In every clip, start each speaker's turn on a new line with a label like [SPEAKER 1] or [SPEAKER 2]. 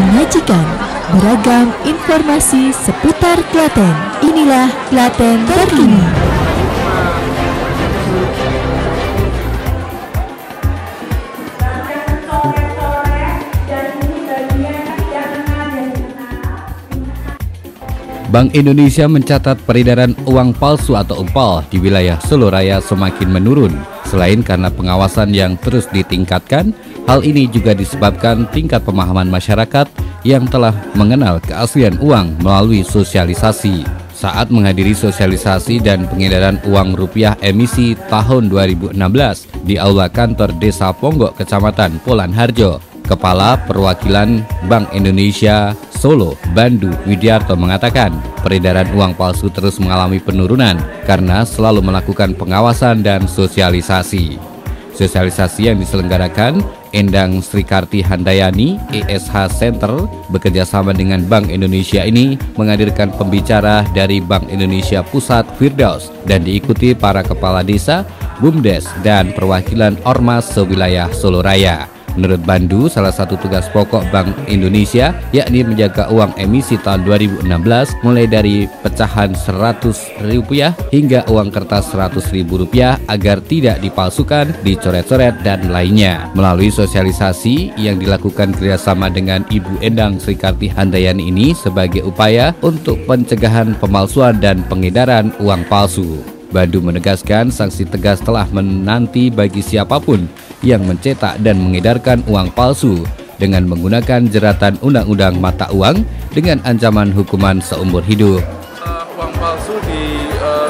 [SPEAKER 1] menyajikan beragam informasi seputar Klaten. Inilah Klaten Terkini.
[SPEAKER 2] Bank Indonesia mencatat peredaran uang palsu atau umpal di wilayah Solo Raya semakin menurun. Selain karena pengawasan yang terus ditingkatkan, hal ini juga disebabkan tingkat pemahaman masyarakat yang telah mengenal keaslian uang melalui sosialisasi. Saat menghadiri sosialisasi dan pengedaran uang rupiah emisi tahun 2016 di Aula Kantor Desa Ponggok, Kecamatan Polan Harjo, Kepala Perwakilan Bank Indonesia Solo, Bandu Widiarto mengatakan peredaran uang palsu terus mengalami penurunan karena selalu melakukan pengawasan dan sosialisasi. Sosialisasi yang diselenggarakan Endang Srikarti Handayani ESH Center bekerjasama dengan Bank Indonesia ini menghadirkan pembicara dari Bank Indonesia Pusat Firdaus dan diikuti para kepala desa, BUMDes, dan perwakilan Ormas sewilayah Solo Raya. Menurut Bandu, salah satu tugas pokok Bank Indonesia yakni menjaga uang emisi tahun 2016 mulai dari pecahan Rp100 hingga uang kertas Rp100.000 agar tidak dipalsukan, dicoret-coret, dan lainnya. Melalui sosialisasi yang dilakukan kerjasama dengan Ibu Endang Srikarti Handayani ini sebagai upaya untuk pencegahan pemalsuan dan pengedaran uang palsu. Bandu menegaskan sanksi tegas telah menanti bagi siapapun yang mencetak dan mengedarkan uang palsu dengan menggunakan jeratan Undang-Undang Mata Uang dengan ancaman hukuman seumur hidup.
[SPEAKER 3] Uang palsu di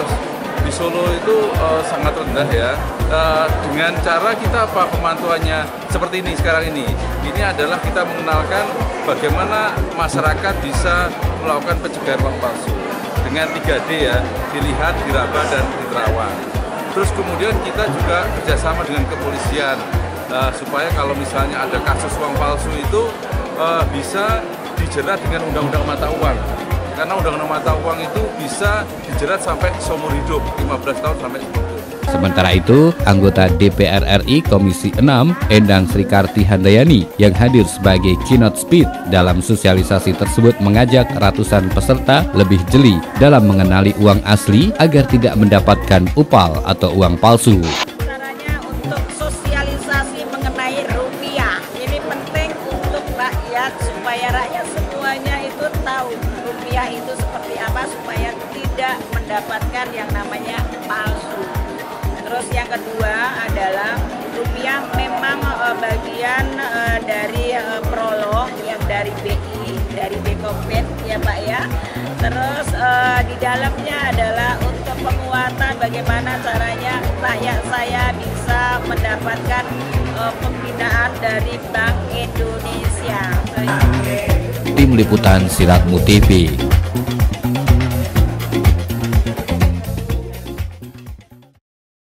[SPEAKER 3] Solo itu sangat rendah ya. Dengan cara kita apa pemantauannya seperti ini sekarang ini. Ini adalah kita mengenalkan bagaimana masyarakat bisa melakukan pencegahan uang palsu. Dengan 3D ya, dilihat, diraba, dan diterawang. Terus kemudian kita juga kerjasama dengan kepolisian supaya kalau misalnya ada kasus uang palsu itu bisa dijerat dengan Undang-Undang Mata Uang. Karena Undang-Undang Mata Uang itu bisa dijerat sampai seumur hidup, 15 tahun sampai seumur hidup.
[SPEAKER 2] Sementara itu, anggota DPR RI Komisi 6 Endang Srikarti Handayani yang hadir sebagai keynote speech dalam sosialisasi tersebut mengajak ratusan peserta lebih jeli dalam mengenali uang asli agar tidak mendapatkan upal atau uang palsu.
[SPEAKER 4] Caranya untuk sosialisasi mengenai rupiah ini penting untuk rakyat supaya rakyat semuanya itu tahu rupiah itu seperti apa supaya tidak mendapatkan yang namanya palsu. Terus yang kedua adalah rupiah memang bagian dari prolog yang dari BI, dari Bkopet ya Pak ya. Terus di dalamnya adalah untuk penguatan bagaimana caranya rakyat saya bisa mendapatkan pembinaan dari Bank Indonesia.
[SPEAKER 2] Tim Liputan Siratmu TV.